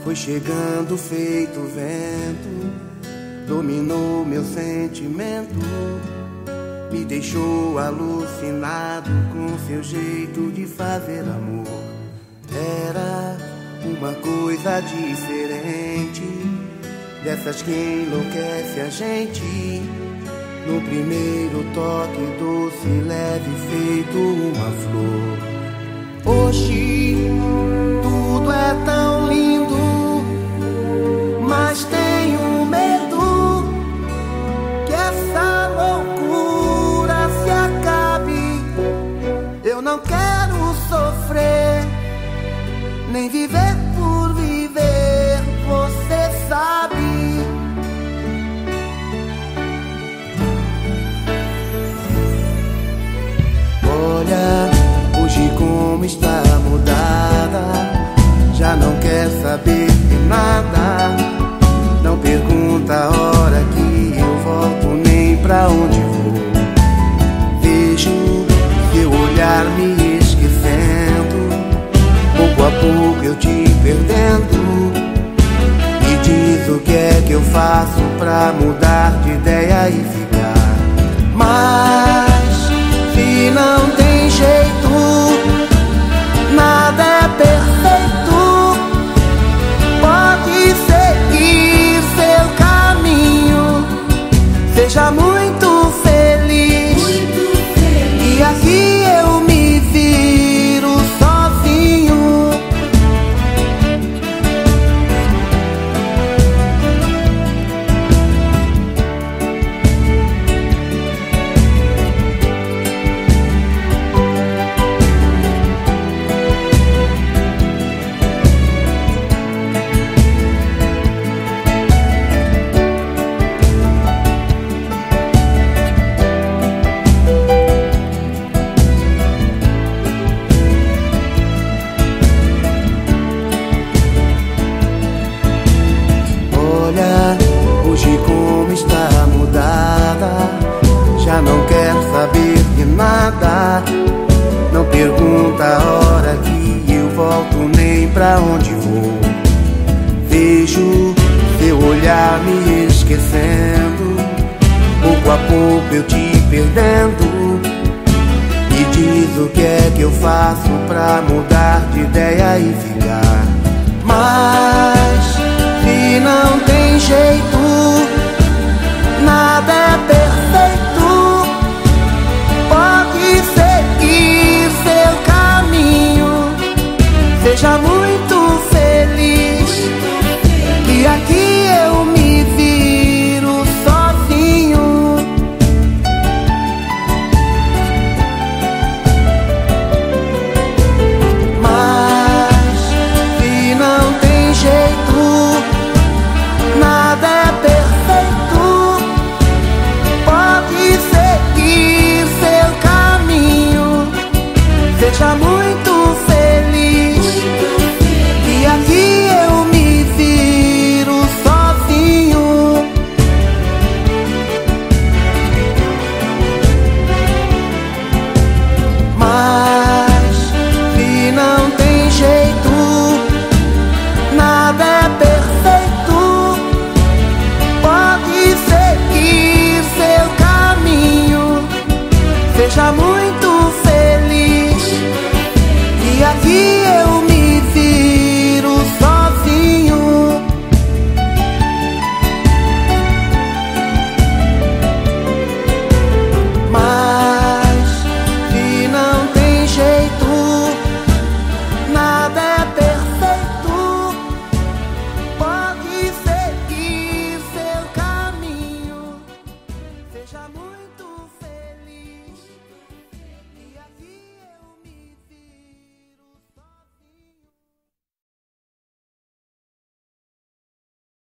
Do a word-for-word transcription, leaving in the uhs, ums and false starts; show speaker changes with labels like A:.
A: Foi chegando feito vento, dominou meu sentimento, me deixou alucinado com seu jeito de fazer amor. Era uma coisa diferente, dessas que enlouquece a gente. No primeiro toque doce, leve, feito uma flor. Hoje tudo é tão lindo, mas tenho medo que essa loucura se acabe. Eu não quero sofrer, nem viver por viver, você sabe. Olha, hoje como está mudada, já não quer saber de nada. Não pergunta a hora que eu volto, nem pra onde vou. Vejo seu olhar me esquecendo, pouco a pouco eu te perdendo. Me diz o que é que eu faço pra mudar de ideia e ficar. Mas se não tem jeito, nada é perfeito, pode seguir seu caminho. Seja muito feliz, muito feliz. E aqui eu me viro sozinho. Hoje como está mudada, já não quer saber de nada. Não pergunta a hora que eu volto, nem pra onde vou. Vejo seu olhar me esquecendo, pouco a pouco eu te perdendo. Me diz o que é que eu faço pra mudar de ideia e ficar. Mas